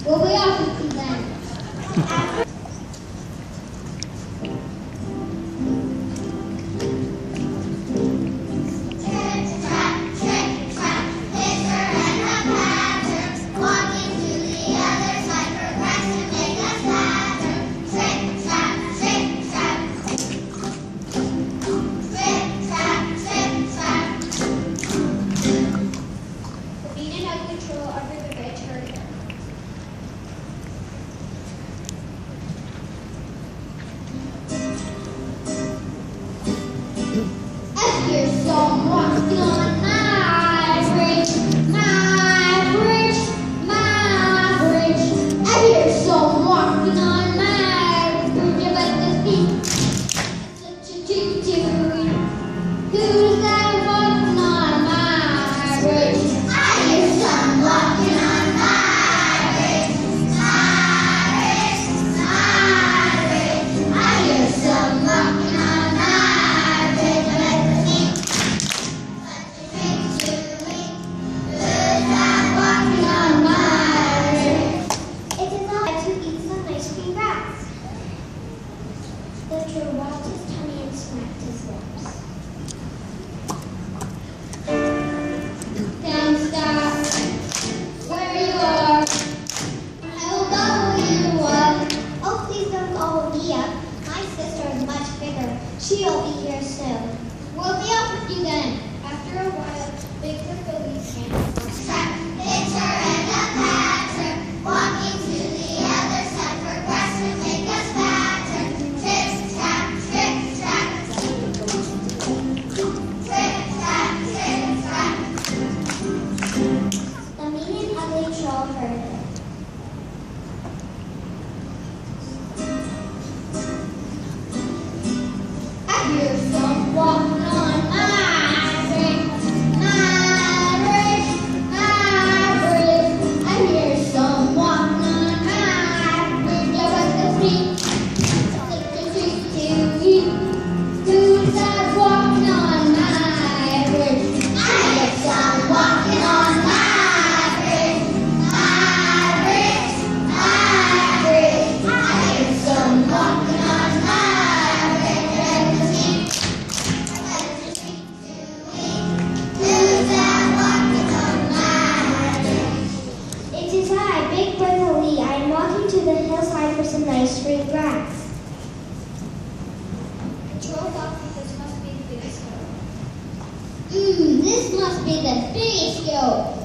We'll be off with you then. She'll be here soon. We'll be off with you then. After a while, Big Gruff came. Picture and a pattern, walking to the other side for grass to make us pattern. Trip, trap, trip, trap. Trip, trap, trip, trap. The mean and ugly troll heard it. Walking on my bridge, I hear some walking on my bridge. I was the street, the street to eat. Who's that walking on my bridge? I hear some walking on my bridge, my bridge, my bridge. I hear some walking on my bridge. The hillside for some nice green grass. The troll thought this must be the biggest goat. This must be the biggest goat.